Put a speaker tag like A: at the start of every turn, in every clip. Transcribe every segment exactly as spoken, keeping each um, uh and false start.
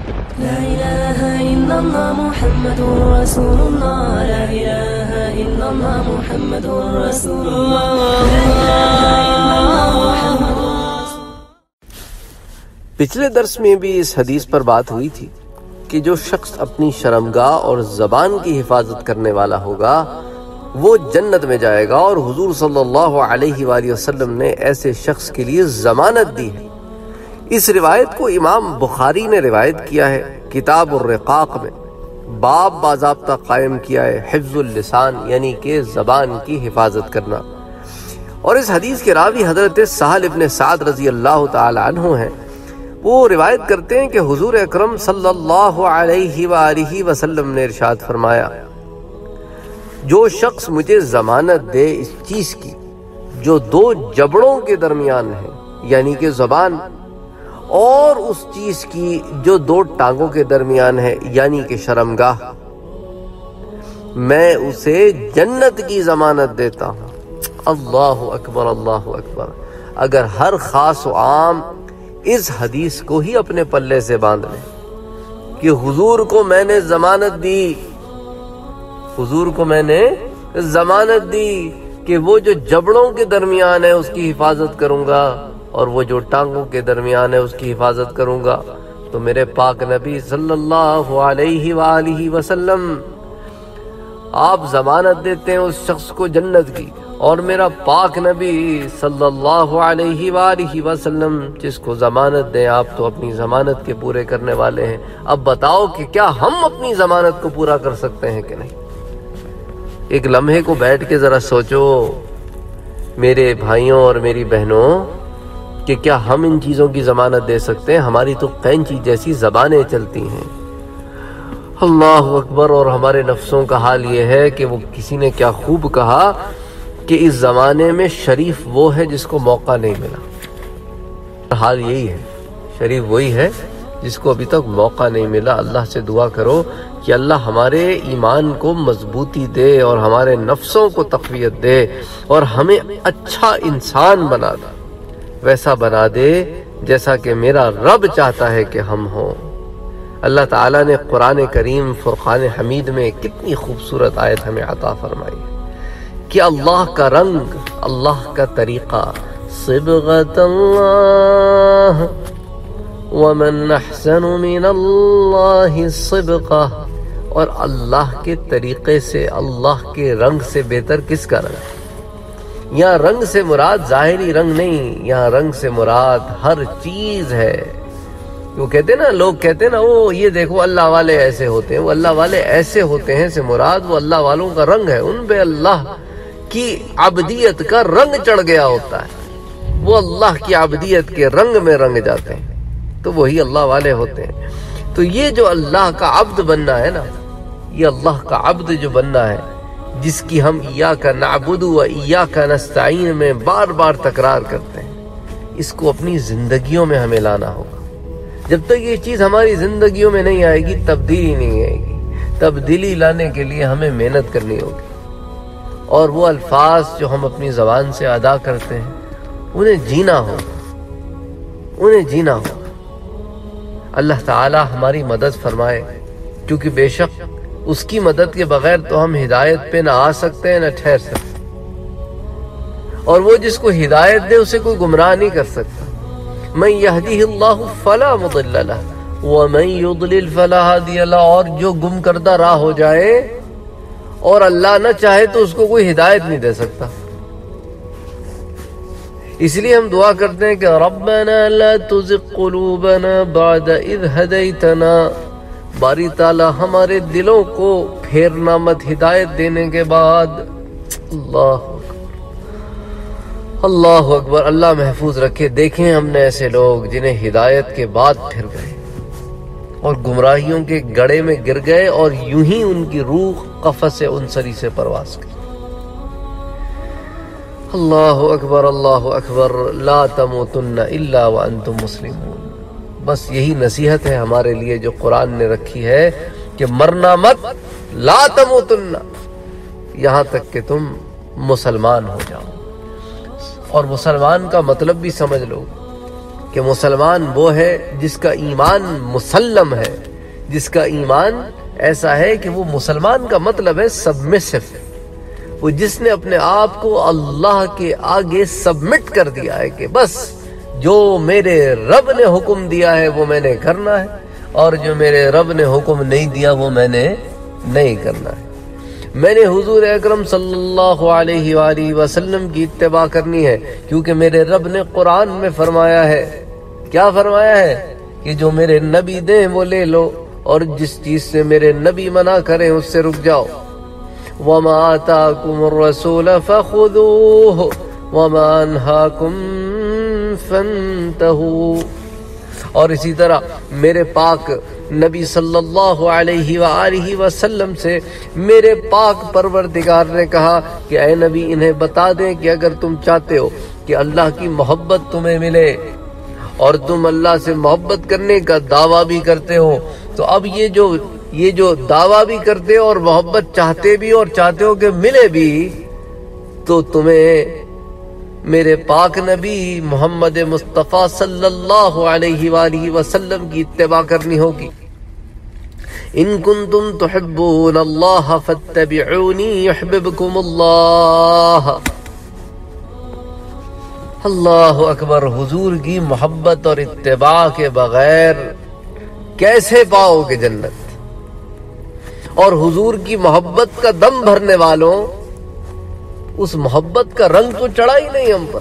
A: لا إله إلا الله محمد رسول الله لا إله إلا الله محمد رسول الله لا إله إلا الله محمد
B: پچھلے درس میں بھی اس حدیث پر بات ہوئی تھی کہ جو شخص اپنی شرمگاہ اور زبان کی حفاظت کرنے والا ہوگا وہ جنت میں جائے گا، اور حضور صلی اللہ علیہ وآلہ وسلم نے ایسے شخص کے لیے ضمانت دی ہے۔ اس روایت کو امام بخاری نے روایت کیا ہے کتاب الرقاق میں، باب باضابطہ قائم کیا ہے حفظ اللسان، یعنی کہ زبان کی حفاظت کرنا۔ اور اس حدیث کے راوی حضرت سہل ابن سعد رضی اللہ تعالی عنہ ہیں۔ وہ روایت کرتے ہیں کہ حضور اکرم صلی اللہ علیہ وآلہ وسلم نے ارشاد فرمایا، جو شخص مجھے ضمانت دے اس چیز کی جو دو جبڑوں کے درمیان ہے، یعنی کہ زبان، اور اس چیز کی جو دو ٹانگوں کے درمیان ہے، یعنی کہ شرمگاہ، میں اسے جنت کی ضمانت دیتا ہوں۔ اللہ اکبر، اللہ اکبر۔ اگر ہر خاص و عام اس حدیث کو ہی اپنے پلے سے باندھ لیں کہ حضور کو میں نے ضمانت دی، حضور کو میں نے ضمانت دی کہ وہ جو جبڑوں کے درمیان ہے اس کی حفاظت کروں گا، اور وہ جو ٹانگوں کے درمیان ہے اس کی حفاظت کروں گا، تو میرے پاک نبی صلی اللہ علیہ وآلہ وسلم آپ ضمانت دیتے ہیں اس شخص کو جنت کی، اور میرا پاک نبی صلی اللہ علیہ وآلہ وسلم جس کو ضمانت دیں، آپ تو اپنی ضمانت کے پورے کرنے والے ہیں۔ اب بتاؤ کہ کیا ہم اپنی ضمانت کو پورا کر سکتے ہیں کہ نہیں؟ ایک لمحے کو بیٹھ کے ذرا سوچو میرے بھائیوں اور میری بہنوں کہ کیا ہم ان چیزوں کی ضمانت دے سکتے ہیں؟ ہماری تو قینچی جیسی زبانیں چلتی ہیں۔ اللہ اکبر۔ اور ہمارے نفسوں کا حال یہ ہے کہ وہ کسی نے کیا خوب کہا کہ اس زمانے میں شریف وہ ہے جس کو موقع نہیں ملا۔ حال یہی ہے، شریف وہی ہے جس کو ابھی تک موقع نہیں ملا۔ اللہ سے دعا کرو کہ اللہ ہمارے ایمان کو مضبوطی دے اور ہمارے نفسوں کو تقویت دے، اور ہمیں اچھا انسان بنا دے، ویسا بنا دے جیسا کہ میرا رب چاہتا ہے کہ ہم ہوں۔ اللہ تعالیٰ نے قرآن کریم فرقان حمید میں کتنی خوبصورت آیت ہمیں عطا فرمائی کہ اللہ کا رنگ، اللہ کا طریقہ، صبغۃ اللہ ومن احسن من اللہ صبغہ، اور اللہ کے طریقے سے، اللہ کے رنگ سے بہتر کس کا رنگ ہے؟ یہاں رنگ سے مراد ظاہری رنگ نہیں، یہاں رنگ سے مراد ہر چیز ہے۔ وہ کہتے ہیں نا، لوگ کہتے ہیں نا، وہ یہ دیکھو اللہ والے ایسے ہوتے ہیں، وہ اللہ والے ایسے ہوتے ہیں سے مراد وہ اللہ والوں کا رنگ ہے، ان پہ اللہ کی عبدیت کا رنگ چڑھ گیا ہوتا ہے، وہ اللہ کی عبدیت کے رنگ میں رنگ جاتے ہیں، تو وہی اللہ والے ہوتے ہیں۔ تو یہ جو اللہ کا عبد بننا ہے نا، یہ اللہ کا عبد جو بننا ہے، جس کی ہم ایاک نعبد و ایاک نستعین میں بار بار تکرار کرتے ہیں، اس کو اپنی زندگیوں میں ہمیں لانا ہوگا۔ جب تک یہ چیز ہماری زندگیوں میں نہیں آئے گی، تبدیلی نہیں آئے گی۔ تبدیلی لانے کے لیے ہمیں محنت کرنی ہوگی، اور وہ الفاظ جو ہم اپنی زبان سے ادا کرتے ہیں انہیں جینا ہوگا، انہیں جینا ہوگا۔ اللہ تعالی ہماری مدد فرمائے، کیونکہ بے شک اس کی مدد کے بغیر تو ہم ہدایت پہ نہ آ سکتے ہیں نہ ٹھہر سکتے، اور وہ جس کو ہدایت دے اسے کوئی گمراہ نہیں کر سکتا۔ من یہدیہ اللہ فلا مضل لہ ومن یضلل فلا ہادی لہ، اور جو گم کردہ راہ ہو جائے اور اللہ نہ چاہے تو اس کو کوئی ہدایت نہیں دے سکتا۔ اس لیے ہم دعا کرتے ہیں کہ ربنا لا تزغ قلوبنا بعد اذ ہدیتنا، باری تعالیٰ ہمارے دلوں کو پھیرنا مت ہدایت دینے کے بعد۔ اللہ اکبر، اللہ اکبر۔ اللہ محفوظ رکھے۔ دیکھیں ہم نے ایسے لوگ جنہیں ہدایت کے بعد پھر گئے اور گمراہیوں کے گڑھے میں گر گئے، اور یوں ہی ان کی روح قفس انصری سے پرواز کی۔ اللہ اکبر، اللہ اکبر۔ لا تموتن الا وانتم مسلمون۔ بس یہی نصیحت ہے ہمارے لیے جو قرآن نے رکھی ہے کہ مرنا مت، لا تموتن، یہاں تک کہ تم مسلمان ہو جاؤ۔ اور مسلمان کا مطلب بھی سمجھ لو کہ مسلمان وہ ہے جس کا ایمان مسلم ہے، جس کا ایمان ایسا ہے کہ وہ مسلمان کا مطلب ہے سبمسو، وہ جس نے اپنے آپ کو اللہ کے آگے سبمٹ کر دیا ہے کہ بس جو میرے رب نے حکم دیا ہے وہ میں نے کرنا ہے، اور جو میرے رب نے حکم نہیں دیا وہ میں نے نہیں کرنا ہے۔ میں نے حضور اکرم صلی اللہ علیہ وآلہ وسلم کی اتباع کرنی ہے، کیونکہ میرے رب نے قرآن میں فرمایا ہے، کیا فرمایا ہے؟ کہ جو میرے نبی دیں وہ لے لو، اور جس چیز سے میرے نبی منع کریں اس سے رک جاؤ۔ وَمَا آتَاكُمُ الرَّسُولَ فَخُذُوهُ وَمَا أَنْهَاكُمْ فَانْتَهُوا۔ اور اسی طرح میرے پاک نبی صلی اللہ علیہ وآلہ وسلم سے میرے پاک پروردگار نے کہا کہ اے نبی انہیں بتا دیں کہ اگر تم چاہتے ہو کہ اللہ کی محبت تمہیں ملے اور تم اللہ سے محبت کرنے کا دعویٰ بھی کرتے ہو، تو اب یہ جو یہ جو دعویٰ بھی کرتے ہو اور محبت چاہتے بھی اور چاہتے ہو کہ ملے بھی، تو تمہیں میرے پاک نبی محمد مصطفیٰ صلی اللہ علیہ وآلہ وسلم کی اتباع کرنی ہوگی۔ ان کنتم تحبون اللہ فاتبعونی یحببکم اللہ۔ اللہ اکبر، حضور کی محبت اور اتباع کے بغیر کیسے پاؤ گے جنت؟ اور حضور کی محبت کا دم بھرنے والوں، اس محبت کا رنگ تو چڑھا ہی نہیں ہم پر،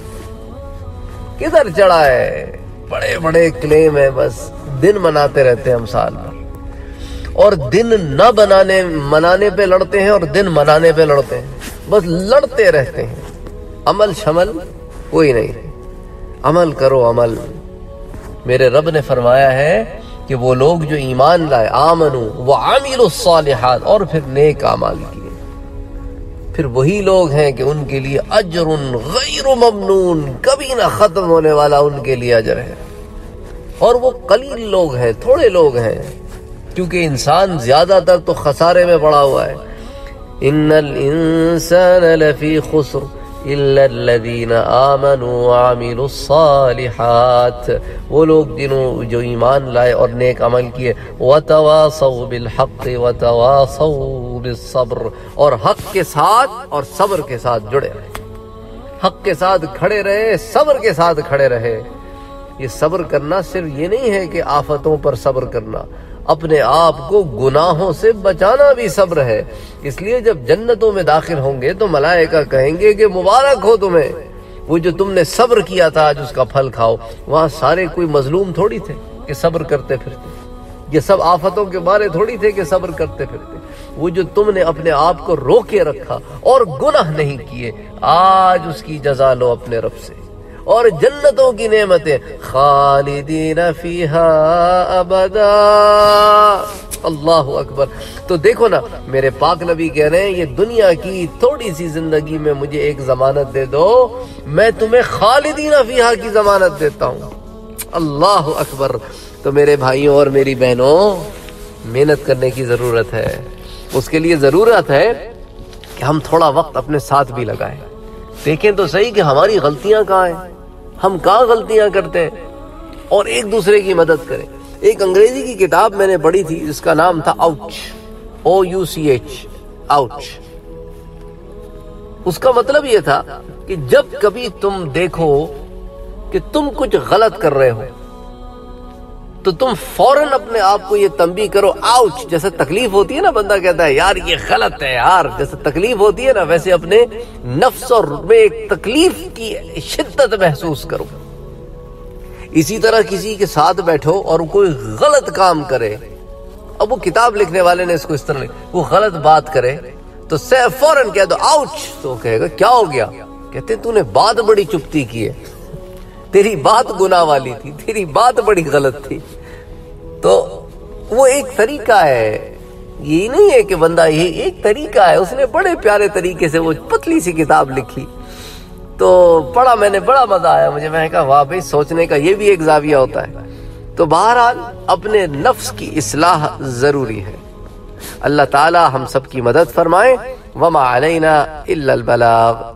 B: کدھر چڑھا ہے؟ بڑے بڑے کلیم ہیں، بس دن مناتے رہتے ہیں ہم سال بھر، اور دن نہ بنانے منانے پہ لڑتے ہیں اور دن منانے پہ لڑتے ہیں، بس لڑتے رہتے ہیں، عمل شمل کوئی نہیں۔ عمل کرو عمل۔ میرے رب نے فرمایا ہے کہ وہ لوگ جو ایمان لائے، آمنوا وعملوا الصالحات، اور پھر نیک اعمال کیے، پھر وہی لوگ ہیں کہ ان کے لیے اجر غیر ممنون، کبھی نہ ختم ہونے والا ان کے لیے اجر ہے۔ اور وہ قلیل لوگ ہیں، تھوڑے لوگ ہیں، کیونکہ انسان زیادہ تر تو خسارے میں پڑا ہوا ہے۔ ان الانسان لفی خسر الا الذین آمنوا وعملوا الصالحات، وہ لوگ جنہوں جو ایمان لائے اور نیک عمل کیے، وتواصوا بالحق وتواصوا بالصبر، اور حق کے ساتھ اور صبر کے ساتھ جڑے رہے، حق کے ساتھ کھڑے رہے، صبر کے ساتھ کھڑے رہے۔ یہ صبر کرنا صرف یہ نہیں ہے کہ آفتوں پر صبر کرنا، اپنے آپ کو گناہوں سے بچانا بھی صبر ہے۔ اس لیے جب جنتوں میں داخل ہوں گے تو ملائکہ کہیں گے کہ مبارک ہو تمہیں، وہ جو تم نے صبر کیا تھا آج اس کا پھل کھاؤ۔ وہاں سارے کوئی مظلوم تھوڑی تھے کہ صبر کرتے پھرتے، یہ سب آفتوں کے بارے تھوڑی تھے کہ صبر کرتے پھرتے۔ وہ جو تم نے اپنے آپ کو روکے رکھا اور گناہ نہیں کیے، آج اس کی جزا لو اپنے رب سے۔ اور جنتوں کی نعمتیں خالدین فیہا ابدا۔ اللہ اکبر۔ تو دیکھو نا، میرے پاک نبی کہہ رہے ہیں یہ دنیا کی تھوڑی سی زندگی میں مجھے ایک ضمانت دے دو، میں تمہیں خالدین فیہا کی ضمانت دیتا ہوں۔ اللہ اکبر۔ تو میرے بھائیوں اور میری بہنوں، محنت کرنے کی ضرورت ہے۔ اس کے لیے ضرورت ہے کہ ہم تھوڑا وقت اپنے ساتھ بھی لگائیں، دیکھیں تو صحیح کہ ہماری غلطیاں کہاں ہیں، ہم کہاں غلطیاں کرتے ہیں، اور ایک دوسرے کی مدد کریں۔ ایک انگریزی کی کتاب میں نے پڑھی تھی جس کا نام تھا آؤچ، او یو سی ایچ، آؤچ۔ اس کا مطلب یہ تھا کہ جب کبھی تم دیکھو کہ تم کچھ غلط کر رہے ہو تو تم فوراً اپنے آپ کو یہ تنبیہ کرو، آؤچ۔ جیسے تکلیف ہوتی ہے نا، بندہ کہتا ہے یار یہ غلط ہے یار، جیسے تکلیف ہوتی ہے نا، ویسے اپنے نفس اور میں ایک تکلیف کی شدت محسوس کرو۔ اسی طرح کسی کے ساتھ بیٹھو اور کوئی غلط کام کرے، اب وہ کتاب لکھنے والے نے اس کو اس طرح لکھا، وہ غلط بات کرے تو فوراً کہہ دو آؤچ، تو وہ کہے گا کیا ہو گیا؟ کہتے تو نے بات بڑی چپتی کی ہے، تیری بات گناہ والی تھی، تیری بات بڑی غلط تھی۔ تو وہ ایک طریقہ ہے، یہ نہیں ہے کہ بندہ، یہ ایک طریقہ ہے، اس نے بڑے پیارے طریقے سے وہ پتلی سی کتاب لکھی، تو پڑھا میں نے، بڑا مزہ آیا مجھے، میں نے کہا واہ بھئی، سوچنے کا یہ بھی ایک زاویہ ہوتا ہے۔ تو بہرحال اپنے نفس کی اصلاح ضروری ہے۔ اللہ تعالی ہم سب کی مدد فرمائے۔ وما علینا الا البلاغ۔